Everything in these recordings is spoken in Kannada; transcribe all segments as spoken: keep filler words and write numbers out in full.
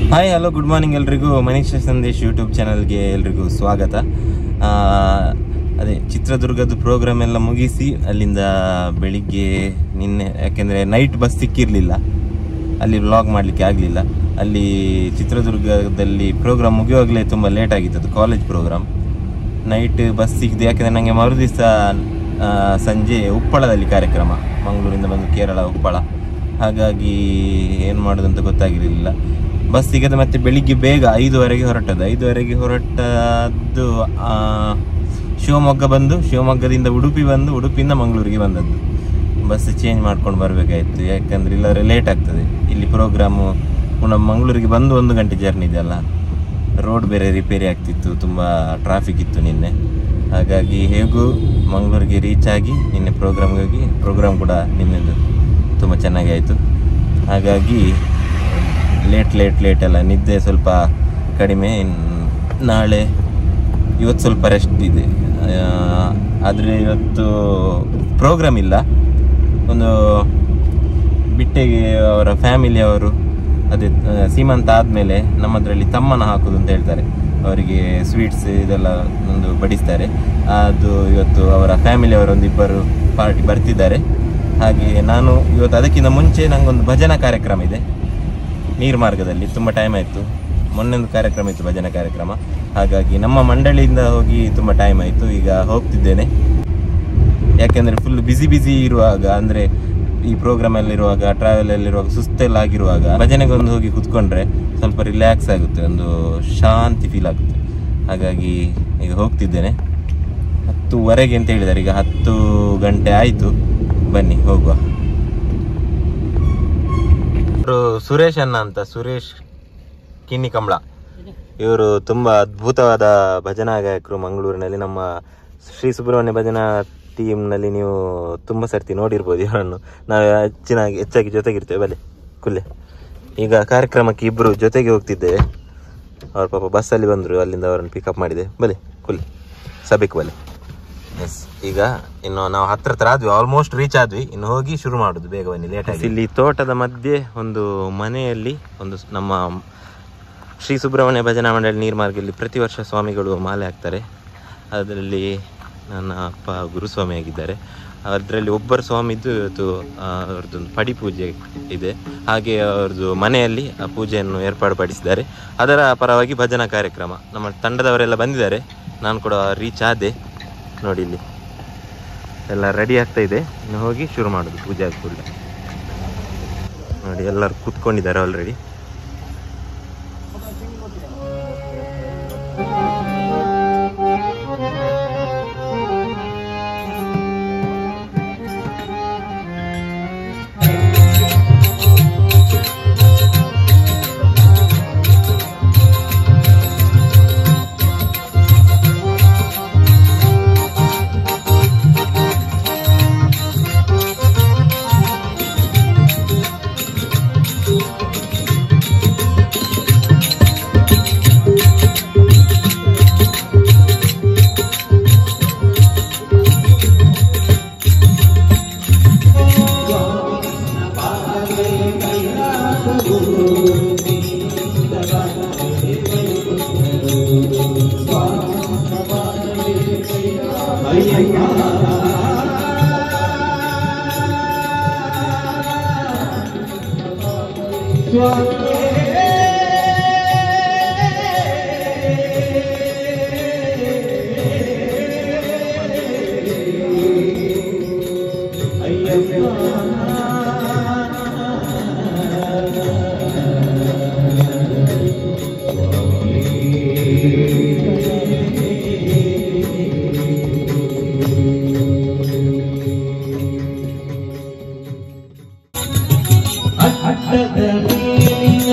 ಹಾಯ್ ಹಲೋ ಗುಡ್ ಮಾರ್ನಿಂಗ್ ಎಲ್ರಿಗೂ. ಮನೀಶ್ ಸಂದೇಶ್ ಯೂಟ್ಯೂಬ್ ಚಾನಲ್ಗೆ ಎಲ್ರಿಗೂ ಸ್ವಾಗತ. ಅದೇ ಚಿತ್ರದುರ್ಗದ ಪ್ರೋಗ್ರಾಮ್ ಎಲ್ಲ ಮುಗಿಸಿ ಅಲ್ಲಿಂದ ಬೆಳಿಗ್ಗೆ ನಿನ್ನೆ, ಯಾಕೆಂದರೆ ನೈಟ್ ಬಸ್ ಸಿಕ್ಕಿರಲಿಲ್ಲ, ಅಲ್ಲಿ ವ್ಲಾಗ್ ಮಾಡಲಿಕ್ಕೆ ಆಗಲಿಲ್ಲ. ಅಲ್ಲಿ ಚಿತ್ರದುರ್ಗದಲ್ಲಿ ಪ್ರೋಗ್ರಾಮ್ ಮುಗಿಯುವಾಗಲೇ ತುಂಬ ಲೇಟ್ ಆಗಿತ್ತು, ಕಾಲೇಜ್ ಪ್ರೋಗ್ರಾಮ್. ನೈಟ್ ಬಸ್ ಸಿಕ್ಕಿದೆ, ಯಾಕೆಂದರೆ ನನಗೆ ಮರುದಿವಸ ಸಂಜೆ ಉಪ್ಪಳದಲ್ಲಿ ಕಾರ್ಯಕ್ರಮ, ಮಂಗಳೂರಿಂದ ಬಂದು ಕೇರಳ ಉಪ್ಪಳ. ಹಾಗಾಗಿ ಏನು ಮಾಡೋದಂತ ಗೊತ್ತಾಗಿರಲಿಲ್ಲ. ಬಸ್ ಸಿಗದೆ ಮತ್ತೆ ಬೆಳಿಗ್ಗೆ ಬೇಗ ಐದುವರೆಗೆ ಹೊರಟದ್ದು. ಐದುವರೆಗೆ ಹೊರಟದ್ದು ಶಿವಮೊಗ್ಗ ಬಂದು, ಶಿವಮೊಗ್ಗದಿಂದ ಉಡುಪಿ ಬಂದು, ಉಡುಪಿಯಿಂದ ಮಂಗಳೂರಿಗೆ ಬಂದದ್ದು. ಬಸ್ ಚೇಂಜ್ ಮಾಡ್ಕೊಂಡು ಬರಬೇಕಾಯಿತು, ಯಾಕಂದರೆ ಇಲ್ಲಾದ್ರೆ ಲೇಟ್ ಆಗ್ತದೆ. ಇಲ್ಲಿ ಪ್ರೋಗ್ರಾಮು ಪುನಃ ಮಂಗಳೂರಿಗೆ ಬಂದು ಒಂದು ಗಂಟೆ ಜರ್ನಿ ಇದೆಯಲ್ಲ, ರೋಡ್ ಬೇರೆ ರಿಪೇರಿ ಆಗ್ತಿತ್ತು, ತುಂಬ ಟ್ರಾಫಿಕ್ ಇತ್ತು ನಿನ್ನೆ. ಹಾಗಾಗಿ ಹೇಗೂ ಮಂಗಳೂರಿಗೆ ರೀಚ್ ಆಗಿ ನಿನ್ನೆ ಪ್ರೋಗ್ರಾಮ್ಗೆ ಹೋಗಿ, ಪ್ರೋಗ್ರಾಮ್ ಕೂಡ ನಿನ್ನೆದು ತುಂಬ ಚೆನ್ನಾಗಿ ಆಯಿತು. ಹಾಗಾಗಿ ಲೇಟ್ ಲೇಟ್ ಲೇಟ್ ಎಲ್ಲ ನಿದ್ದೆ ಸ್ವಲ್ಪ ಕಡಿಮೆ. ನಾಳೆ ಇವತ್ತು ಸ್ವಲ್ಪ ರೆಸ್ಟ್ ಇದೆ, ಆದರೆ ಇವತ್ತು ಪ್ರೋಗ್ರಾಮ್ ಇಲ್ಲ. ಒಂದು ಬಿಟ್ಟೆಗೆ ಅವರ ಫ್ಯಾಮಿಲಿಯವರು ಅದೇ ಸೀಮಂತ ಆದಮೇಲೆ ನಮ್ಮದರಲ್ಲಿ ತಮ್ಮನ ಹಾಕೋದು ಅಂತ ಹೇಳ್ತಾರೆ, ಅವರಿಗೆ ಸ್ವೀಟ್ಸ್ ಇದೆಲ್ಲ ಒಂದು ಬಡಿಸ್ತಾರೆ. ಅದು ಇವತ್ತು ಅವರ ಫ್ಯಾಮಿಲಿಯವರೊಂದಿಬ್ಬರು ಪಾರ್ಟಿ ಬರ್ತಿದ್ದಾರೆ. ಹಾಗೆ ನಾನು ಇವತ್ತು ಅದಕ್ಕಿಂತ ಮುಂಚೆ ನನಗೊಂದು ಭಜನಾ ಕಾರ್ಯಕ್ರಮ ಇದೆ ನೀರ್ಮಾರ್ಗದಲ್ಲಿ. ತುಂಬ ಟೈಮ್ ಆಯಿತು, ಮೊನ್ನೆಂದು ಕಾರ್ಯಕ್ರಮ ಇತ್ತು ಭಜನಾ ಕಾರ್ಯಕ್ರಮ. ಹಾಗಾಗಿ ನಮ್ಮ ಮಂಡಳಿಯಿಂದ ಹೋಗಿ ತುಂಬ ಟೈಮ್ ಆಯಿತು. ಈಗ ಹೋಗ್ತಿದ್ದೇನೆ, ಯಾಕೆಂದರೆ ಫುಲ್ ಬ್ಯುಸಿ ಬ್ಯುಸಿ ಇರುವಾಗ, ಅಂದರೆ ಈ ಪ್ರೋಗ್ರಾಮಲ್ಲಿರುವಾಗ, ಟ್ರಾವೆಲಲ್ಲಿರುವಾಗ, ಸುಸ್ತೆಲ್ಲ ಆಗಿರುವಾಗ ಭಜನೆಗೊಂದು ಹೋಗಿ ಕೂತ್ಕೊಂಡ್ರೆ ಸ್ವಲ್ಪ ರಿಲ್ಯಾಕ್ಸ್ ಆಗುತ್ತೆ, ಒಂದು ಶಾಂತಿ ಫೀಲ್ ಆಗುತ್ತೆ. ಹಾಗಾಗಿ ಈಗ ಹೋಗ್ತಿದ್ದೇನೆ. ಹತ್ತುವರೆಗೆ ಅಂತ ಹೇಳಿದ್ದಾರೆ, ಈಗ ಹತ್ತು ಗಂಟೆ ಆಯಿತು. ಬನ್ನಿ ಹೋಗುವ. ಸುರೇಶ್ ಅಣ್ಣ ಅಂತ, ಸುರೇಶ್ ಕಿನ್ನಿ ಕಂಬಳ, ಇವರು ತುಂಬ ಅದ್ಭುತವಾದ ಭಜನಾ ಗಾಯಕರು ಮಂಗಳೂರಿನಲ್ಲಿ. ನಮ್ಮ ಶ್ರೀ ಸುಬ್ರಹ್ಮಣ್ಯ ಭಜನಾ ಟೀಮ್ನಲ್ಲಿ ನೀವು ತುಂಬ ಸರ್ತಿ ನೋಡಿರ್ಬೋದು ಇವರನ್ನು. ನಾವು ಹೆಚ್ಚಿನಾಗಿ ಹೆಚ್ಚಾಗಿ ಜೊತೆಗಿರ್ತೇವೆ. ಬಲೆ ಕುಲ್ಲೆ ಈಗ ಕಾರ್ಯಕ್ರಮಕ್ಕೆ ಇಬ್ಬರು ಜೊತೆಗೆ ಹೋಗ್ತಿದ್ದೇವೆ. ಅವ್ರ ಪಾಪ ಬಸ್ಸಲ್ಲಿ ಬಂದರು, ಅಲ್ಲಿಂದ ಅವರನ್ನು ಪಿಕಪ್ ಮಾಡಿದೆ. ಬಲೆ ಕುಲ್ಲೆ ಸಬೇಕ್ ಬಲೆ. ಎಸ್, ಈಗ ಇನ್ನು ನಾವು ಹತ್ರ ಹತ್ರ ಆದ್ವಿ, ಆಲ್ಮೋಸ್ಟ್ ರೀಚ್ ಆದ್ವಿ. ಇನ್ನು ಹೋಗಿ ಶುರು ಮಾಡೋದು, ಬೇಗ ಬನ್ನಿ, ಲೇಟ್ ಆಗಿ. ಇಲ್ಲಿ ತೋಟದ ಮಧ್ಯೆ ಒಂದು ಮನೆಯಲ್ಲಿ ಒಂದು ನಮ್ಮ ಶ್ರೀ ಸುಬ್ರಹ್ಮಣ್ಯ ಭಜನಾ ಮಂಡಳಿ ನೀರ್ಮಾರ್ಗದಲ್ಲಿ ಪ್ರತಿ ವರ್ಷ ಸ್ವಾಮಿಗಳು ಮಾಲೆ ಹಾಕ್ತಾರೆ. ಅದರಲ್ಲಿ ನನ್ನ ಅಪ್ಪ ಗುರುಸ್ವಾಮಿ ಆಗಿದ್ದಾರೆ. ಅದರಲ್ಲಿ ಒಬ್ಬರು ಸ್ವಾಮಿದ್ದು ಇವತ್ತು ಅವ್ರದ್ದೊಂದು ಪಡಿ ಪೂಜೆ ಇದೆ. ಹಾಗೆ ಅವ್ರದ್ದು ಮನೆಯಲ್ಲಿ ಆ ಪೂಜೆಯನ್ನು ಏರ್ಪಾಡುಪಡಿಸಿದ್ದಾರೆ. ಅದರ ಪರವಾಗಿ ಭಜನಾ ಕಾರ್ಯಕ್ರಮ. ನಮ್ಮ ತಂಡದವರೆಲ್ಲ ಬಂದಿದ್ದಾರೆ, ನಾನು ಕೂಡ ರೀಚ್ ಆದೆ. ನೋಡಿ ಇಲ್ಲಿ ಎಲ್ಲ ರೆಡಿ ಆಗ್ತಾ ಇದೆ, ಇನ್ನು ಹೋಗಿ ಶುರು ಮಾಡೋದು ಪೂಜೆ ಆದ ಕೂಡಲೇ. ನೋಡಿ ಎಲ್ಲರೂ ಕೂತ್ಕೊಂಡಿದ್ದಾರೆ ಆಲ್ರೆಡಿ. ಅಡ್ಡದ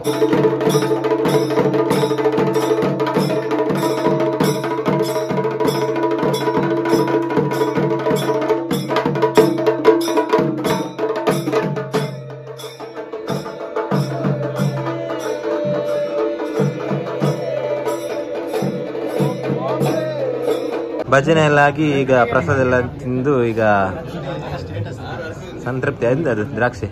ಭಜನೆ ಎಲ್ಲ ಆಗಿ ಈಗ ಪ್ರಸಾದ ಎಲ್ಲ ತಿಂದು ಈಗ ಸಂತೃಪ್ತಿ ಆಯ್ತು. ಅದು ದ್ರಾಕ್ಷಿ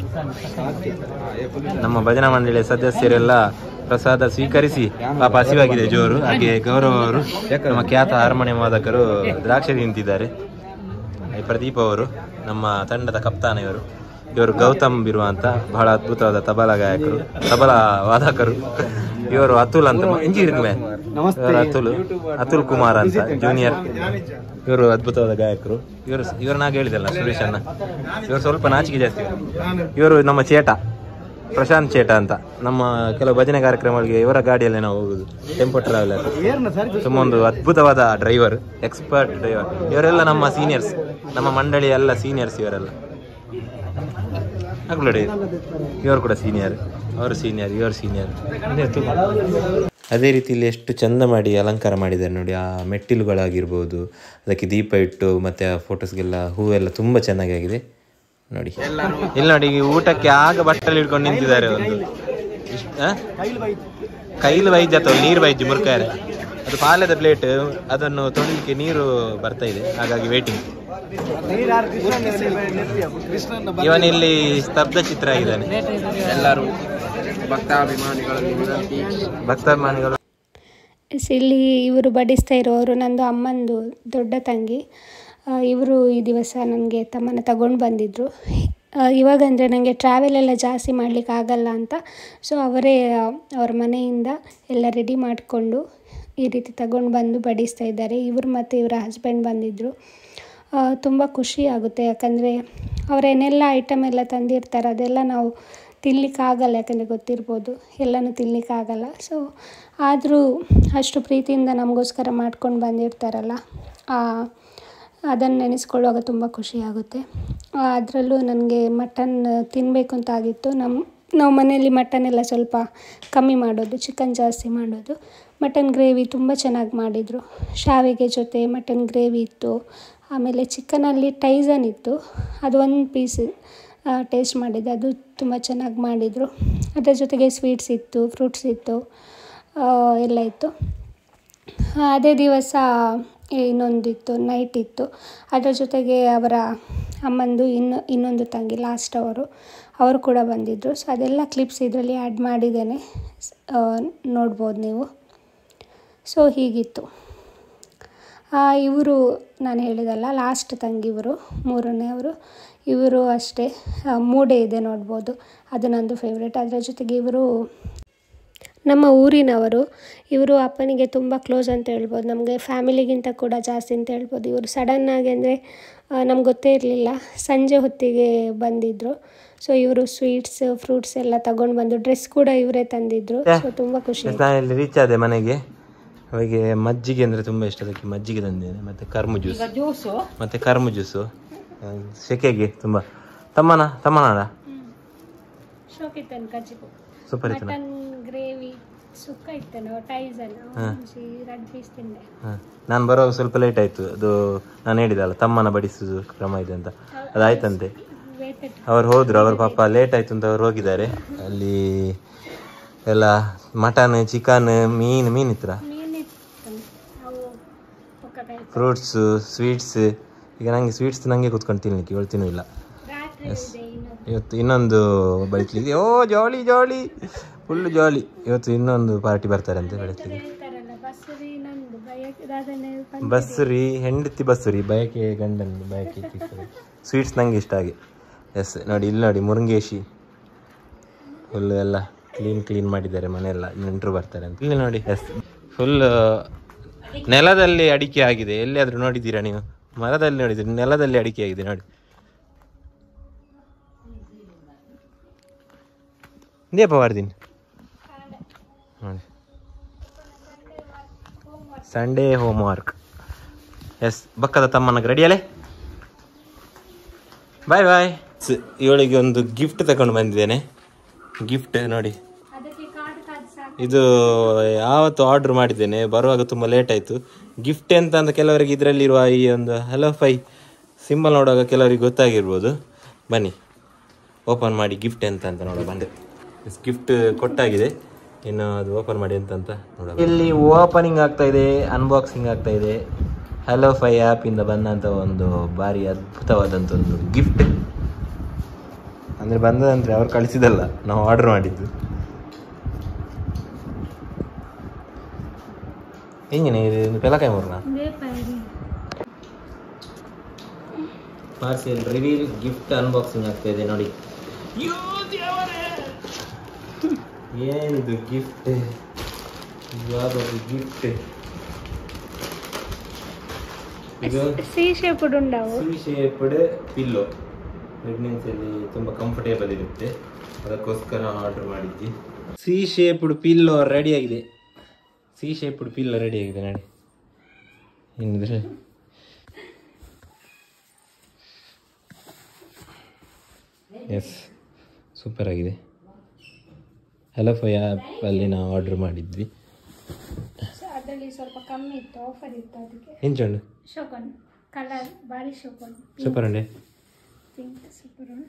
ನಮ್ಮ ಭಜನಾ ಮಂಡಳಿಯ ಸದಸ್ಯರೆಲ್ಲ ಪ್ರಸಾದ ಸ್ವೀಕರಿಸಿ ಪಾಪ ಹಸಿವಾಗಿದೆ ಜೋರು. ಹಾಗೆ ಗೌರವ್ ಅವರು ನಮ್ಮ ಖ್ಯಾತ ಹಾರ್ಮೋನಿಯಂ ವಾದಕರು ದ್ರಾಕ್ಷಿ ತಿಂತಿದ್ದಾರೆ. ಪ್ರದೀಪ್ ಅವರು ನಮ್ಮ ತಂಡದ ಕಪ್ತಾನ ಇವರು. ಇವರು ಗೌತಮ್ ಬಿರುವ ಅಂತ ಬಹಳ ಅದ್ಭುತವಾದ ತಬಲಾ ಗಾಯಕರು, ತಬಲಾ ವಾದಕರು. ಇವರು ಅತುಲ್ ಅಂತ ಇಂಜಿನಿಯರ್ ಅತುಲ್ ಅತುಲ್ ಕುಮಾರ್ ಅಂತ ಜೂನಿಯರ್. ಇವರು ಅದ್ಭುತವಾದ ಗಾಯಕರು. ಇವರು ಇವ್ರನ್ನಾಗ ಹೇಳಿದಲ್ಲ ಸುರೇಶ್ ಅಣ್ಣ, ಇವರು ಸ್ವಲ್ಪ ನಾಚಿಕೆ ಜಾಸ್ತಿ. ಇವರು ನಮ್ಮ ಚೇಟ ಪ್ರಶಾಂತ್ ಚೇಟ ಅಂತ. ನಮ್ಮ ಕೆಲವು ಭಜನೆ ಕಾರ್ಯಕ್ರಮಗಳಿಗೆ ಇವರ ಗಾಡಿಯಲ್ಲೇ ನಾವು ಹೋಗುದು, ಟೆಂಪೋ ಟ್ರಾವೆಲರ್. ತುಂಬ ಒಂದು ಅದ್ಭುತವಾದ ಡ್ರೈವರ್, ಎಕ್ಸ್ಪರ್ಟ್ ಡ್ರೈವರ್. ಇವರೆಲ್ಲ ನಮ್ಮ ಸೀನಿಯರ್ಸ್, ನಮ್ಮ ಮಂಡಳಿಯ ಎಲ್ಲ ಸೀನಿಯರ್ಸ್ ಇವರೆಲ್ಲ. ಆಗ್ಲೋಡಿ ಇವರು ಕೂಡ ಸೀನಿಯರ್, ಅವರು ಸೀನಿಯರ್, ಇವರು ಸೀನಿಯರ್. ಅದೇ ರೀತಿ ಇಲ್ಲಿ ಎಷ್ಟು ಚಂದ ಮಾಡಿ ಅಲಂಕಾರ ಮಾಡಿದ್ದಾರೆ ನೋಡಿ. ಆ ಮೆಟ್ಟಿಲುಗಳಾಗಿರ್ಬೋದು, ಅದಕ್ಕೆ ದೀಪ ಇಟ್ಟು ಮತ್ತೆ ಆ ಫೋಟೋಸ್ಗೆಲ್ಲ ಹೂವೆಲ್ಲ ತುಂಬ ಚೆನ್ನಾಗಿ ಆಗಿದೆ ನೋಡಿ. ಇಲ್ಲಿ ನೋಡಿ ಊಟಕ್ಕೆ ಆಗ ಬಟ್ಟಲು ಹಿಡ್ಕೊಂಡು ನಿಂತಿದ್ದಾರೆ. ಒಂದು ಕೈಲು ವೈದ್ಯ ಅಥವಾ ನೀರು ವೈದ್ಯ ಮುರ್ಕಾರೆ, ಅದು ಪಾಲದ ಪ್ಲೇಟ್, ಅದನ್ನು ತೊಳಿಲಿಕ್ಕೆ ನೀರು ಬರ್ತಾ ಇದೆ, ಹಾಗಾಗಿ ವೇಟಿಂಗ್. ಇವನಿಲ್ಲಿ ಸ್ತಬ್ಧ ಚಿತ್ರ ಆಗಿದ್ದಾನೆ. ಎಲ್ಲರೂ ಭಕ್ತಾಭಿಮಾನಿಗಳು. ಇಲ್ಲಿ ಇವರು ಬಡಿಸ್ತಾ ಇರೋರು ನಂದು ಅಮ್ಮಂದು ದೊಡ್ಡ ತಂಗಿ. ಇವರು ಈ ದಿವಸ ನನಗೆ ತಮ್ಮನ ತಗೊಂಡು ಬಂದಿದ್ದರು. ಇವಾಗ ಅಂದರೆ ನನಗೆ ಟ್ರಾವೆಲ್ ಎಲ್ಲ ಜಾಸ್ತಿ ಮಾಡಲಿಕ್ಕೆ ಆಗಲ್ಲ ಅಂತ, ಸೊ ಅವರೇ ಅವ್ರ ಮನೆಯಿಂದ ಎಲ್ಲ ರೆಡಿ ಮಾಡಿಕೊಂಡು ಈ ರೀತಿ ತಗೊಂಡು ಬಂದು ಬಡಿಸ್ತಾ ಇದ್ದಾರೆ. ಇವರು ಮತ್ತು ಇವರ ಹಸ್ಬೆಂಡ್ ಬಂದಿದ್ದರು. ತುಂಬ ಖುಷಿ ಆಗುತ್ತೆ, ಯಾಕಂದರೆ ಅವರೇನೆಲ್ಲ ಐಟಮ್ ಎಲ್ಲ ತಂದಿರ್ತಾರೆ ಅದೆಲ್ಲ ನಾವು ತಿನ್ನಲಿಕ್ಕಾಗಲ್ಲ, ಯಾಕಂದರೆ ಗೊತ್ತಿರ್ಬೋದು ಎಲ್ಲನೂ ತಿನ್ನಲಿಕ್ಕಾಗಲ್ಲ. ಸೊ ಆದರೂ ಅಷ್ಟು ಪ್ರೀತಿಯಿಂದ ನಮಗೋಸ್ಕರ ಮಾಡ್ಕೊಂಡು ಬಂದಿರ್ತಾರಲ್ಲ, ಅದನ್ನು ನೆನೆಸ್ಕೊಳ್ಳುವಾಗ ತುಂಬ ಖುಷಿ ಆಗುತ್ತೆ. ಅದರಲ್ಲೂ ನನಗೆ ಮಟನ್ ತಿನ್ನಬೇಕು ಅಂತ ಆಗಿತ್ತು. ನಮ್ಮ ನಾವು ಮನೆಯಲ್ಲಿ ಮಟನ್ ಎಲ್ಲ ಸ್ವಲ್ಪ ಕಮ್ಮಿ ಮಾಡೋದು, ಚಿಕನ್ ಜಾಸ್ತಿ ಮಾಡೋದು. ಮಟನ್ ಗ್ರೇವಿ ತುಂಬ ಚೆನ್ನಾಗಿ ಮಾಡಿದರು. ಶಾವಿಗೆ ಜೊತೆ ಮಟನ್ ಗ್ರೇವಿ ಇತ್ತು. ಆಮೇಲೆ ಚಿಕನಲ್ಲಿ ಟೈಸನ್ ಇತ್ತು, ಅದು ಒಂದು ಪೀಸ್ ಟೇಸ್ಟ್ ಮಾಡಿದ್ದೆ, ಅದು ತುಂಬ ಚೆನ್ನಾಗಿ ಮಾಡಿದರು. ಅದರ ಜೊತೆಗೆ ಸ್ವೀಟ್ಸ್ ಇತ್ತು, ಫ್ರೂಟ್ಸ್ ಇತ್ತು, ಎಲ್ಲ ಇತ್ತು. ಅದೇ ದಿವಸ ಇನ್ನೊಂದಿತ್ತು, ನೈಟ್ ಇತ್ತು. ಅದರ ಜೊತೆಗೆ ಅವರ ಅಮ್ಮಂದು ಇನ್ನು ಇನ್ನೊಂದು ತಂಗಿ ಲಾಸ್ಟ್ ಅವರು ಅವರು ಕೂಡ ಬಂದಿದ್ದರು. ಸೊ ಅದೆಲ್ಲ ಕ್ಲಿಪ್ಸ್ ಇದರಲ್ಲಿ ಆ್ಯಡ್ ಮಾಡಿದ್ದೇನೆ, ನೋಡ್ಬೋದು ನೀವು. ಸೊ ಹೀಗಿತ್ತು. ಇವರು ನಾನು ಹೇಳಿದಲ್ಲ ಲಾಸ್ಟ್ ತಂಗಿ, ಇವರು ಮೂರನೇ ಅವರು. ಇವರು ಅಷ್ಟೇ ಮೂಡೆ ಇದೆ ನೋಡ್ಬೋದು, ಅದು ನಂದು ಫೇವ್ರೇಟ್. ಅದರ ಜೊತೆಗೆ ಇವರು ನಮ್ಮ ಊರಿನವರು. ಇವರು ಅಪ್ಪನಿಗೆ ತುಂಬ ಕ್ಲೋಸ್ ಅಂತ ಹೇಳ್ಬೋದು, ನಮಗೆ ಫ್ಯಾಮಿಲಿಗಿಂತ ಕೂಡ ಜಾಸ್ತಿ ಅಂತ ಹೇಳ್ಬೋದು. ಇವರು ಸಡನ್ನಾಗಿ ಅಂದರೆ ನಮ್ಗೆ ಗೊತ್ತೇ ಇರಲಿಲ್ಲ, ಸಂಜೆ ಹೊತ್ತಿಗೆ ಬಂದಿದ್ದರು. ಸೊ ಇವರು ಸ್ವೀಟ್ಸ್ ಫ್ರೂಟ್ಸ್ ಎಲ್ಲ ತಗೊಂಡು ಬಂದು, ಡ್ರೆಸ್ ಕೂಡ ಇವರೇ ತಂದಿದ್ರು. ಸೊ ತುಂಬ ಖುಷಿ. ನಾನು ರೀಚ್ ಆದೆ ಮನೆಗೆ. ಅವರಿಗೆ ಮಜ್ಜಿಗೆ ಅಂದರೆ ತುಂಬ ಇಷ್ಟ, ಅದಕ್ಕೆ ಮಜ್ಜಿಗೆ ತಂದಿದ್ದೇನೆ. ಮತ್ತು ಕರ್ಮು ಜ್ಯೂಸು ಮತ್ತು ಕರ್ಮು ಜ್ಯೂಸು ಸೆಕೆಗೆ ತುಂಬ. ತಮ್ಮನ ತಮ್ಮನಾಡ ಸೂಪರ್ ಇತ್ತು. ಗ್ರೇವಿ ಸುಕ್ಕ ಇತ್ತು, ಟೈಸನ್ ಎರಡು ಪೀಸ್ ತಿಂದೆ. ನಾನು ಬರೋ ಸ್ವಲ್ಪ ಲೇಟ್ ಆಯಿತು. ಅದು ನಾನು ಹೇಳಿದಲ್ಲ ತಮ್ಮನ ಬಡಿಸೋದು ಕ್ರಮ ಇದೆ ಅಂತ, ಅದಾಯ್ತಂತೆ. ಅವ್ರು ಹೋದ್ರು, ಅವ್ರ ಪಾಪ ಲೇಟ್ ಆಯಿತು ಅಂತ ಅವ್ರು ಹೋಗಿದ್ದಾರೆ. ಅಲ್ಲಿ ಎಲ್ಲ ಮಟನ್, ಚಿಕನ್, ಮೀನು ಮೀನು ಇತ್ರ, ಫ್ರೂಟ್ಸು, ಸ್ವೀಟ್ಸ್. ಈಗ ನನಗೆ ಸ್ವೀಟ್ಸ್ ನನಗೆ ಕೂತ್ಕೊಂಡು ತಿನ್ಲಿಕ್ಕೆ, ಇವಳು ತಿನ್ನಿಲ್ಲ. ಎಸ್, ಇವತ್ತು ಇನ್ನೊಂದು ಬೈಕ್ಲಿಗೆ. ಓ ಜಾಲಿ ಜಾಲಿ, ಫುಲ್ ಜಾಲಿ. ಇವತ್ತು ಇನ್ನೊಂದು ಪಾರ್ಟಿ ಬರ್ತಾರೆ ಅಂತ ಬೆಳಕಿಗೆ. ಬಸ್ಸುರಿ ಹೆಂಡತಿ ಬಸ್ಸುರಿ, ಬಯಕೆ ಗಂಡನ ಬಯಕೆ. ಸ್ವೀಟ್ಸ್ ನನಗೆ ಇಷ್ಟ ಆಗಿ. ಎಸ್ ನೋಡಿ, ಇಲ್ಲಿ ನೋಡಿ ಮುರುಂಗೇಶಿ ಫುಲ್ ಎಲ್ಲ ಕ್ಲೀನ್ ಕ್ಲೀನ್ ಮಾಡಿದ್ದಾರೆ, ಮನೆಯೆಲ್ಲ ನೆಂಟರು ಬರ್ತಾರೆ ಅಂತ. ಇಲ್ಲಿ ನೋಡಿ, ಎಸ್ ಫುಲ್ ನೆಲದಲ್ಲಿ ಅಡಿಕೆ ಆಗಿದೆ. ಎಲ್ಲಿಯಾದರೂ ನೋಡಿದ್ದೀರಾ ನೀವು? ಮರದಲ್ಲಿ ನೋಡಿದ್ದೀರಿ, ನೆಲದಲ್ಲಿ ಅಡಿಕೆ ಆಗಿದೆ ನೋಡಿ. ದೀಪ ವಾರ್ದಿನಿ ನೋಡಿ, ಸಂಡೇ ಹೋಮ್ ವರ್ಕ್. ಎಸ್, ಬಕ್ಕದ ತಮ್ಮನಿಗೆ ರೆಡಿಯಲ್ಲೇ. ಬಾಯ್ ಬಾಯ್. ಇವಳಿಗೆ ಒಂದು ಗಿಫ್ಟ್ ತಗೊಂಡು ಬಂದಿದ್ದೇನೆ. ಗಿಫ್ಟ್ ನೋಡಿ, ಇದು ಯಾವತ್ತು ಆರ್ಡ್ರ್ ಮಾಡಿದ್ದೇನೆ, ಬರುವಾಗ ತುಂಬ ಲೇಟ್ ಆಯಿತು. ಗಿಫ್ಟ್ ಎಂತ ಅಂತ ಕೆಲವರಿಗೆ ಇದರಲ್ಲಿರುವ ಈ ಒಂದು ಹಲೋ ಫೈ ಸಿಂಬಲ್ ನೋಡುವಾಗ ಕೆಲವರಿಗೆ ಗೊತ್ತಾಗಿರ್ಬೋದು. ಬನ್ನಿ ಓಪನ್ ಮಾಡಿ ಗಿಫ್ಟ್ ಎಂತ ಅಂತ ನೋಡ ಬಂದೆ. ಗಿಫ್ಟ್ ಕೊಟ್ಟಾಗಿದೆ, ಇನ್ನು ಅದು ಓಪನ್ ಮಾಡಿ ಎಂತ ಅಂತ ನೋಡ. ಇಲ್ಲಿ ಓಪನಿಂಗ್ ಆಗ್ತಾ ಇದೆ, ಅನ್ಬಾಕ್ಸಿಂಗ್ ಆಗ್ತಾ ಇದೆ. ಹಲೋ ಫೈ ಆ್ಯಪಿಂದ ಬಂದಂಥ ಒಂದು ಭಾರಿ ಅದ್ಭುತವಾದಂಥ ಒಂದು ಗಿಫ್ಟ್. ಅಂದರೆ ಬಂದದಂದರೆ ಅವ್ರು ಕಳಿಸಿದಲ್ಲ, ನಾವು ಆರ್ಡರ್ ಮಾಡಿದ್ದು. ಹಿಂಗೇನೆ ಇದು ಪೆಲಕಾಯಿ ಮೂರ್ನ ಪಾರ್ಸೆಲ್ ರಿವೀಲ್ ಗಿಫ್ಟ್ ಅನ್ಬಾಕ್ಸಿಂಗ್ ಆಗ್ತಾ ಇದೆ ನೋಡಿ. ಏನಿದು ಗಿಫ್ಟ್, ಯಾವ್ದು ಗಿಫ್ಟ್ ಇದು? ಸಿ ಶೇಪ್ಡ್ ಉಂಡಾವು, ಸಿ ಶೇಪ್ಡ್ ಪಿಲ್ಲೋ. ಪ್ರೆಗ್ನೆನ್ಸಿಯಲ್ಲಿ ತುಂಬ ಕಂಫರ್ಟೇಬಲ್ ಇರುತ್ತೆ, ಅದಕ್ಕೋಸ್ಕರ ಆರ್ಡರ್ ಮಾಡಿದ್ವಿ. ಸಿ ಶೇಪ್ಡ್ ಪಿಲ್ಲೋ ರೆಡಿ ಆಗಿದೆ. ಸಿ ಶೇಪ್ಡ್ ಪಿಲ್ಲೋ ರೆಡಿ ಆಗಿದೆ ನೋಡಿ. ಏನಿದ್ರೆ ಎಸ್ ಸೂಪರ್ ಆಗಿದೆ. ಹಲೋ ಫೈ ಆ್ಯಪಲ್ಲಿ ನಾವು ಆರ್ಡರ್ ಮಾಡಿದ್ವಿ. ಅದರಲ್ಲಿ ಸ್ವಲ್ಪ ಕಮ್ಮಿ ಇತ್ತು, ಆಫರ್ ಇತ್ತು, ಅದಕ್ಕೆ ಎಂಚುಂಡು ಶೋಕನ್ ಕಲರ್ ಭಾರಿ ಶೋಕನ್ ಸೂಪರ್ ಉಂಡೆ. ಪಿಂಕ್ ಸೂಪರ್ ಉಂಡು.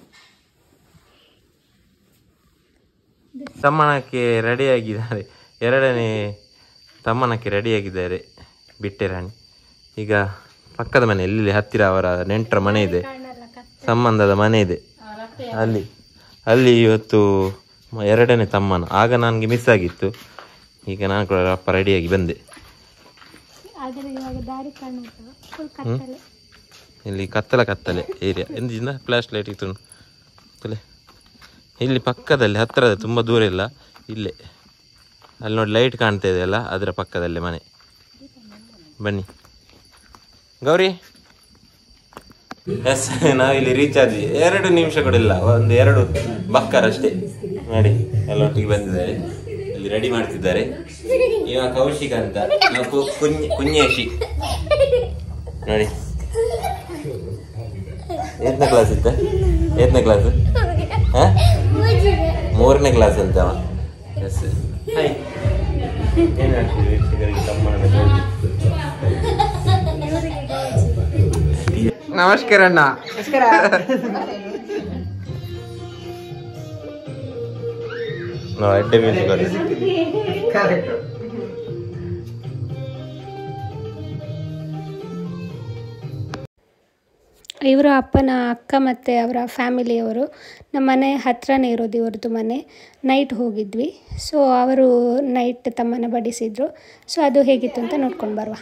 ತಮ್ಮನಕ್ಕೆ ರೆಡಿಯಾಗಿದ್ದಾರೆ, ಎರಡನೇ ತಮ್ಮನಕ್ಕೆ ರೆಡಿಯಾಗಿದ್ದಾರೆ ಬಿಟ್ಟೆ ರಾಣಿ. ಈಗ ಪಕ್ಕದ ಮನೆ ಇಲ್ಲಿ ಹತ್ತಿರ ಅವರ ನೆಂಟರ ಮನೆ ಇದೆ, ಸಂಬಂಧದ ಮನೆ ಇದೆ, ಅಲ್ಲಿ ಅಲ್ಲಿ ಇವತ್ತು ಎರಡನೇ ತಮ್ಮನ. ಆಗ ನನಗೆ ಮಿಸ್ ಆಗಿತ್ತು, ಈಗ ನಾನು ಕೂಡ ಅಪ್ಪ ರೆಡಿಯಾಗಿ ಬಂದೆ. ಇಲ್ಲಿ ಕತ್ತಲೆ ಕತ್ತಲೆ ಏರಿಯಾ ಎಂದಿಂದ ಫ್ಲಾಶ್ ಲೈಟ್ ಇತ್ತು ಕತ್ತಲೆ. ಇಲ್ಲಿ ಪಕ್ಕದಲ್ಲಿ ಹತ್ತಿರದ ತುಂಬ ದೂರ ಇಲ್ಲ, ಇಲ್ಲೇ ಅಲ್ಲಿ ನೋಡಿ ಲೈಟ್ ಕಾಣ್ತಾ ಇದೆಯಲ್ಲ, ಅದರ ಪಕ್ಕದಲ್ಲೇ ಮನೆ. ಬನ್ನಿ ಗೌರಿ. ಎಸ್ ನಾವಿಲ್ಲಿ ರೀಚ್ ಆದ್ವಿ. ಎರಡು ನಿಮಿಷ ಕೂಡ ಇಲ್ಲ, ಒಂದು ಎರಡು ಬಕ್ಕರಷ್ಟೇ ನೋಡಿ ಎಲ್ಲೊಟ್ಟಿಗೆ ಬಂದಿದ್ದಾರೆ. ಇಲ್ಲಿ ರೆಡಿ ಮಾಡ್ತಿದ್ದಾರೆ. ಇವ ಕೌಶಿಕ್ ಅಂತ, ಕುഞ്ഞ ಕುഞ്ഞೇಶಿ ನೋಡಿ. ಎಷ್ಟನೇ ಕ್ಲಾಸ್ ಇತ್ತ? ಎಷ್ಟನೇ ಕ್ಲಾಸ್? ಹಾಂ ಮೂರನೇ ಕ್ಲಾಸ್ ಅಂತ. Yes hi. ಏನು ಹೇಳ್ತೀವಿ ವೀಕ್ಷಕರಿಗೆ ತಮ್ಮನ ನಮಸ್ಕಾರ ಅಣ್ಣ. ನಮಸ್ಕಾರ. ನೋ ಎಡ್ಡೆ ಮ್ಯೂಸಿಕ್ ಅಲ್ಲಿ ಇವರು ಅಪ್ಪನ ಅಕ್ಕ ಮತ್ತು ಅವರ ಫ್ಯಾಮಿಲಿಯವರು. ನಮ್ಮ ಮನೆ ಹತ್ರನೇ ಇರೋದು ಇವ್ರದ್ದು ಮನೆ. ನೈಟ್ ಹೋಗಿದ್ವಿ, ಸೊ ಅವರು ನೈಟ್ ತಮ್ಮನ ಬಡಿಸಿದ್ರು. ಸೊ ಅದು ಹೇಗಿತ್ತು ಅಂತ ನೋಡ್ಕೊಂಡು ಬರುವ.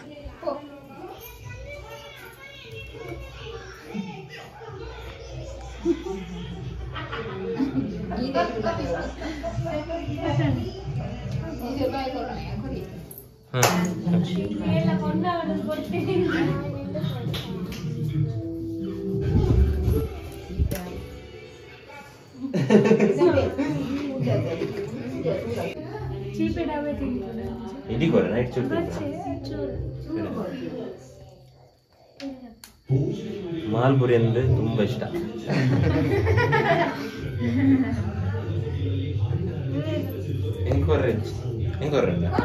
ಇಡಿಗೋರೆ ನೈಟ್ ಚೂರು ಮಾಲ್ಪುರಿ ಅಂದರೆ ತುಂಬ ಇಷ್ಟ. ಹೆಂಗೆ ಹೆಂಗೆ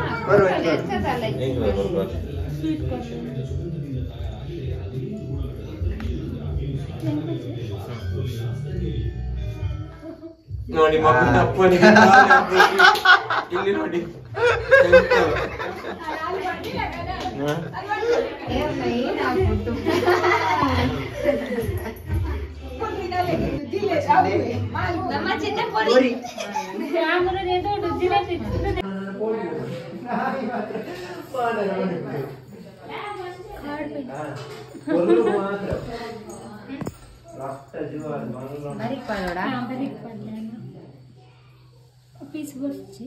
ನೋಡಿ ಮಗನ ಅಪ್ಪನಿಗೆ ಇಲ್ಲಿ ನೋಡಿ ಪೀಸ್ ಬರ್ಚಿ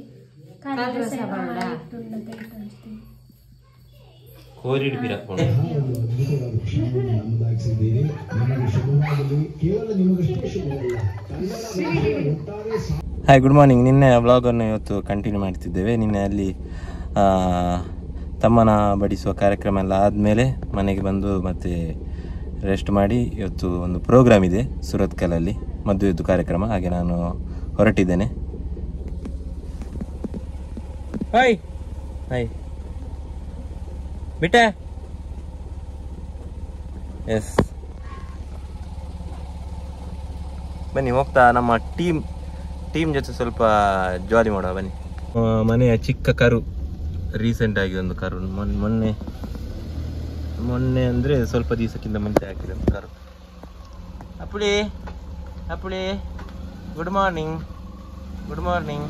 ಕೋರಿಡ್ ಬಿರಾಕೊಂಡು ಹಾಯ್ ಗುಡ್ ಮಾರ್ನಿಂಗ್. ನಿನ್ನೆ ವ್ಲಾಗನ್ನು ಇವತ್ತು ಕಂಟಿನ್ಯೂ ಮಾಡ್ತಿದ್ದೇವೆ. ನಿನ್ನೆ ಅಲ್ಲಿ ತಮ್ಮನ ಬಡಿಸುವ ಕಾರ್ಯಕ್ರಮ ಎಲ್ಲ ಆದಮೇಲೆ ಮನೆಗೆ ಬಂದು ಮತ್ತೆ ರೆಸ್ಟ್ ಮಾಡಿ ಇವತ್ತು ಒಂದು ಪ್ರೋಗ್ರಾಮ್ ಇದೆ ಸುರತ್ಕಲಲ್ಲಿ, ಮದುವೆದ್ದು ಕಾರ್ಯಕ್ರಮ. ಹಾಗೆ ನಾನು ಹೊರಟಿದ್ದೇನೆ. ಹಾಯ್ ಹಾಯ್ ಬಿಟ್ಟೆ ಎಸ್ ಬನ್ನಿ ಹೋಗ್ತಾ ನಮ್ಮ ಟೀಮ್ ಟೀಮ್ ಜೊತೆ ಸ್ವಲ್ಪ ಜಾಲಿ ಮಾಡುವ ಬನ್ನಿ. ಮನೆಯ ಚಿಕ್ಕ ಕರು ರೀಸೆಂಟ್ ಆಗಿ ಒಂದು ಕರು ಮೊನ್ನೆ ಮೊನ್ನೆ ಮೊನ್ನೆ ಅಂದರೆ ಸ್ವಲ್ಪ ದಿವಸಕ್ಕಿಂತ ಮುಂಚೆ ಹಾಕಿದೆ ಒಂದು ಕರು. ಅಪ್ಪುಳಿ ಅಪ್ಪುಳಿ good morning good morning.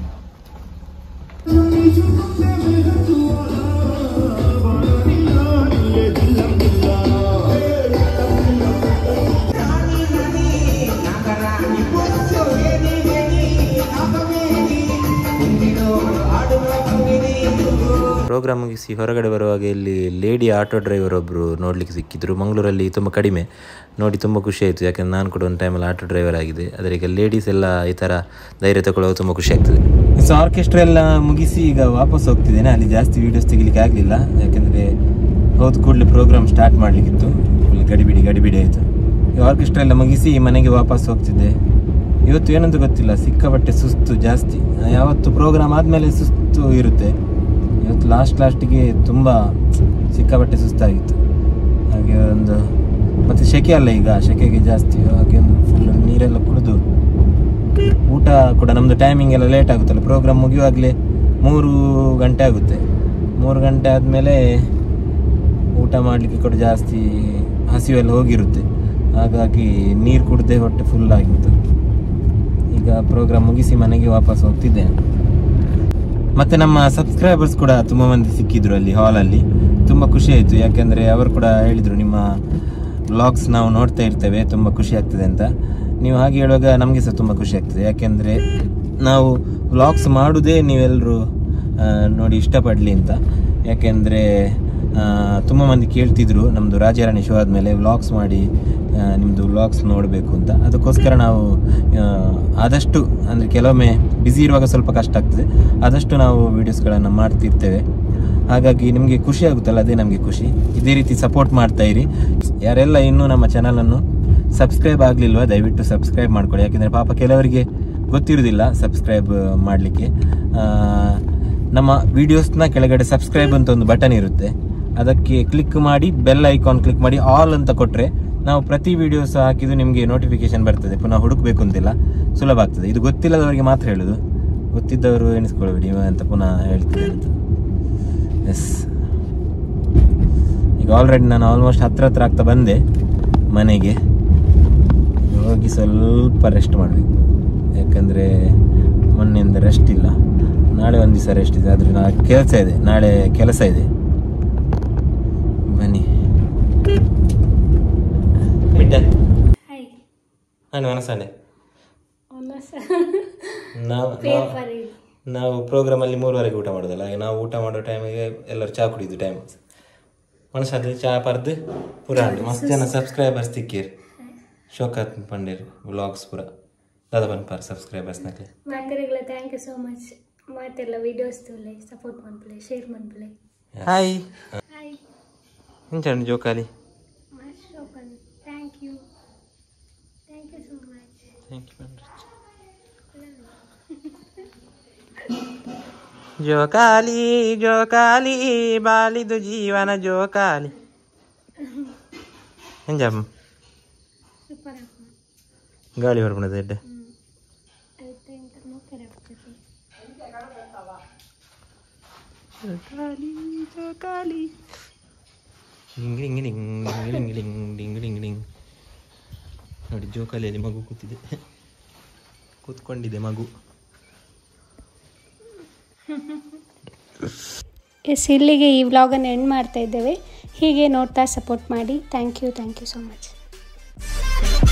Programme ಮುಗಿಸಿ ಹೊರಗಡೆ ಬರುವಾಗ ಇಲ್ಲಿ ಲೇಡಿ ಆಟೋ ಡ್ರೈವರ್ ಒಬ್ಬರು ನೋಡಲಿಕ್ಕೆ ಸಿಕ್ಕಿದ್ರು. ಮಂಗಳೂರಲ್ಲಿ ತುಂಬ ಕಡಿಮೆ ನೋಡಿ ತುಂಬ ಖುಷಿ ಆಯಿತು. ಯಾಕಂದರೆ ನಾನು ಕೂಡ ಒಂದು ಟೈಮಲ್ಲಿ ಆಟೋ ಡ್ರೈವರ್ ಆಗಿದೆ. ಆದರೆ ಈಗ ಲೇಡೀಸ್ ಎಲ್ಲ ಈ ಥರ ಧೈರ್ಯ ತಗೊಳ್ಳೋದು ತುಂಬ ಖುಷಿ ಆಗ್ತದೆ. ಸೊ ಆರ್ಕೆಸ್ಟ್ರಾ ಎಲ್ಲ ಮುಗಿಸಿ ಈಗ ವಾಪಸ್ ಹೋಗ್ತಿದ್ದೇನೆ. ಅಲ್ಲಿ ಜಾಸ್ತಿ ವೀಡಿಯೋಸ್ ತೆಗಿಲಿಕ್ಕೆ ಆಗಲಿಲ್ಲ, ಯಾಕೆಂದರೆ ಹೋದ ಕೂಡಲೇ ಪ್ರೋಗ್ರಾಮ್ ಸ್ಟಾರ್ಟ್ ಮಾಡಲಿಕ್ಕಿತ್ತು. ಫುಲ್ ಗಡಿಬಿಡಿ ಗಡಿಬಿಡಿ ಆಯಿತು. ಈಗ ಆರ್ಕೆಸ್ಟ್ರಾ ಎಲ್ಲ ಮುಗಿಸಿ ಮನೆಗೆ ವಾಪಸ್ ಹೋಗ್ತಿದ್ದೆ. ಇವತ್ತು ಏನಂತ ಗೊತ್ತಿಲ್ಲ, ಸಿಕ್ಕಾಪಟ್ಟೆ ಸುಸ್ತು ಜಾಸ್ತಿ. ಯಾವತ್ತು ಪ್ರೋಗ್ರಾಮ್ ಆದಮೇಲೆ ಸುಸ್ತು ಇರುತ್ತೆ, ಇವತ್ತು ಲಾಸ್ಟ್ ಲಾಸ್ಟಿಗೆ ತುಂಬ ಸಿಕ್ಕಾಪಟ್ಟೆ ಸುಸ್ತಾಗಿತ್ತು. ಹಾಗೆ ಒಂದು ಮತ್ತು ಸೆಕೆ ಅಲ್ಲ, ಈಗ ಸೆಕೆಗೆ ಜಾಸ್ತಿ. ಹಾಗೆ ಒಂದು ಫುಲ್ ನೀರೆಲ್ಲ ಕುಡಿದು ಊಟ ಕೂಡ ನಮ್ಮದು ಟೈಮಿಂಗ್ ಎಲ್ಲ ಲೇಟ್ ಆಗುತ್ತಲ್ಲ. ಪ್ರೋಗ್ರಾಮ್ ಮುಗಿಯುವಾಗಲೇ ಮೂರು ಗಂಟೆ ಆಗುತ್ತೆ. ಮೂರು ಗಂಟೆ ಆದಮೇಲೆ ಊಟ ಮಾಡಲಿಕ್ಕೆ ಕೂಡ ಜಾಸ್ತಿ ಹಸಿವೆಲ್ಲ ಹೋಗಿರುತ್ತೆ. ಹಾಗಾಗಿ ನೀರು ಕುಡಿದೇ ಹೊಟ್ಟೆ ಫುಲ್ ಆಗಿತ್ತು. ಈಗ ಪ್ರೋಗ್ರಾಮ್ ಮುಗಿಸಿ ಮನೆಗೆ ವಾಪಸ್ ಹೋಗ್ತಿದ್ದೇನೆ. ಮತ್ತು ನಮ್ಮ ಸಬ್ಸ್ಕ್ರೈಬರ್ಸ್ ಕೂಡ ತುಂಬ ಮಂದಿ ಸಿಕ್ಕಿದ್ರು ಅಲ್ಲಿ ಹಾಲಲ್ಲಿ. ತುಂಬ ಖುಷಿ ಆಯಿತು, ಯಾಕೆಂದರೆ ಅವರು ಕೂಡ ಹೇಳಿದರು ನಿಮ್ಮ ವ್ಲಾಗ್ಸ್ ನಾವು ನೋಡ್ತಾ ಇರ್ತೇವೆ, ತುಂಬ ಖುಷಿ ಆಗ್ತದೆ ಅಂತ. ನೀವು ಹಾಗೆ ಹೇಳುವಾಗ ನಮಗೆ ಸಹ ತುಂಬ ಖುಷಿ ಆಗ್ತದೆ. ಯಾಕೆಂದರೆ ನಾವು ವ್ಲಾಗ್ಸ್ ಮಾಡೋದೇ ನೀವೆಲ್ಲರೂ ನೋಡಿ ಇಷ್ಟಪಡಲಿ ಅಂತ. ಯಾಕೆಂದರೆ ತುಂಬ ಮಂದಿ ಕೇಳ್ತಿದ್ರು ನಮ್ಮದು ರಾಜಾರಾಣಿ ಶೋ ಆದಮೇಲೆ ವ್ಲಾಗ್ಸ್ ಮಾಡಿ ನಿಮ್ಮದು ವ್ಲಾಗ್ಸ್ ನೋಡಬೇಕು ಅಂತ. ಅದಕ್ಕೋಸ್ಕರ ನಾವು ಆದಷ್ಟು ಅಂದರೆ ಕೆಲವೊಮ್ಮೆ ಬ್ಯುಸಿ ಇರುವಾಗ ಸ್ವಲ್ಪ ಕಷ್ಟ ಆಗ್ತದೆ, ಆದಷ್ಟು ನಾವು ವೀಡಿಯೋಸ್ಗಳನ್ನು ಮಾಡ್ತಿರ್ತೇವೆ. ಹಾಗಾಗಿ ನಿಮಗೆ ಖುಷಿ ಆಗುತ್ತಲ್ಲ, ಅದೇ ನಮಗೆ ಖುಷಿ. ಇದೇ ರೀತಿ ಸಪೋರ್ಟ್ ಮಾಡ್ತಾಯಿರಿ. ಯಾರೆಲ್ಲ ಇನ್ನೂ ನಮ್ಮ ಚಾನಲನ್ನು ಸಬ್ಸ್ಕ್ರೈಬ್ ಆಗಲಿಲ್ವ ದಯವಿಟ್ಟು ಸಬ್ಸ್ಕ್ರೈಬ್ ಮಾಡ್ಕೊಳ್ಳಿ. ಯಾಕೆಂದರೆ ಪಾಪ ಕೆಲವರಿಗೆ ಗೊತ್ತಿರೋದಿಲ್ಲ ಸಬ್ಸ್ಕ್ರೈಬ್ ಮಾಡಲಿಕ್ಕೆ. ನಮ್ಮ ವೀಡಿಯೋಸ್ನ ಕೆಳಗಡೆ ಸಬ್ಸ್ಕ್ರೈಬ್ ಅಂತ ಒಂದು ಬಟನ್ ಇರುತ್ತೆ, ಅದಕ್ಕೆ ಕ್ಲಿಕ್ ಮಾಡಿ ಬೆಲ್ ಐಕಾನ್ ಕ್ಲಿಕ್ ಮಾಡಿ ಆಲ್ ಅಂತ ಕೊಟ್ಟರೆ ನಾವು ಪ್ರತಿ ವೀಡಿಯೋಸ್ ಹಾಕಿದ್ದು ನಿಮಗೆ ನೋಟಿಫಿಕೇಶನ್ ಬರ್ತದೆ. ಪುನಃ ಹುಡುಕಬೇಕು ಅಂತಿಲ್ಲ, ಸುಲಭ ಆಗ್ತದೆ. ಇದು ಗೊತ್ತಿಲ್ಲದವರಿಗೆ ಮಾತ್ರ ಹೇಳೋದು, ಗೊತ್ತಿದ್ದವರು ಎಣಿಸ್ಕೊಳ್ಬೇಡಿ ಅಂತ ಪುನಃ ಹೇಳ್ತೀನಿ ಅಂತ. ಎಸ್, ಈಗ ಆಲ್ರೆಡಿ ನಾನು ಆಲ್ಮೋಸ್ಟ್ ಹತ್ರ ಹತ್ರ ಆಗ್ತಾ ಬಂದೆ ಮನೆಗೆ. ಹೋಗಿ ಸ್ವಲ್ಪ ರೆಸ್ಟ್ ಮಾಡಬೇಕು, ಯಾಕಂದರೆ ಮೊನ್ನೆಯಿಂದ ರೆಸ್ಟ್ ಇಲ್ಲ. ನಾಳೆ ಒಂದು ದಿವಸ ರೆಸ್ಟ್ ಇದೆ, ಆದರೆ ನಾ ಕೆಲಸ ಇದೆ, ನಾಳೆ ಕೆಲಸ ಇದೆ. ಬನ್ನಿ ಬಿಟ್ಟೆ ನಾನು ಮನಸ್ಸಂಡೆ. ನಾವು ನಾವು ಪ್ರೋಗ್ರಾಮಲ್ಲಿ ಮೂರುವರೆಗೆ ಊಟ ಮಾಡೋದಲ್ಲ, ನಾವು ಊಟ ಮಾಡೋ ಟೈಮಿಗೆ ಎಲ್ಲರೂ ಚಹಾ ಕುಡಿದು ಟೈಮ್ ಮನಸ್ಸಾದ್ರೆ ಚಹಾ ಪರ್ದು ಪುರಾಂಡು ಮಸ್ತ್ ಜನ ಸಬ್ಸ್ಕ್ರೈಬರ್ಸ್ ತಿಕ್ಕೀರ್. ಶೋಕತ್ ಪಂಡೀರ್ ವ್ಲಾಗ್ಸ್ ಪೂರ ದಾದ ಪನ್ಪಾರ್ ಸಬ್ಸ್ಕ್ರೈಬರ್ಸ್ ನಕ್ಲೆ ಮಾತೆರೆಗ್ಲ ಥ್ಯಾಂಕ್ ಯು ಸೋ ಮಚ್. ಮಾತೆಲ್ಲ ವಿಡಿಯೋಸ್ ತೋಲೆ ಸಪೋರ್ಟ್ ಮಾಡ್ಪಲೆ ಶೇರ್ ಮಾಡ್ಪಲೆ. ಹಾಯ್ ಹಾಯ್ ಇಂಚಂಡು ಜೋಕಾಲಿ. ಮಚ್ ಶೋಕನ್ thank you thank you so much. Thank you ಜೋಕಾಲಿ ಜೋಕಾಲಿ ಬಾಲಿದು ಜೀವನ ಜೋಕಾಲಿ. ಎಂಜಮ್ಮ ಗಾಳಿ ಹೊರಬಣದ ಎಡ್ಡೆ ಜೋಕಾಲಿ ಜೋಕಾಲಿ ಡಿಂಗ್ ಡಿಂಗ್ ಡಿಂಗ್ ಡಿಂಗ್ ಡಿಂಗ್ ಡಿಂಗ್. ನೋಡಿ ಜೋಕಾಲಿಯಲ್ಲಿ ಮಗು ಕೂತಿದೆ, ಕೂತ್ಕೊಂಡಿದೆ ಮಗು. ಎಸ್, ಇಲ್ಲಿಗೆ ಈ ವ್ಲಾಗನ್ನು ಎಂಡ್ ಮಾಡ್ತಾ ಇದ್ದೇವೆ. ಹೀಗೆ ನೋಡ್ತಾ ಸಪೋರ್ಟ್ ಮಾಡಿ. Thank you thank you so much.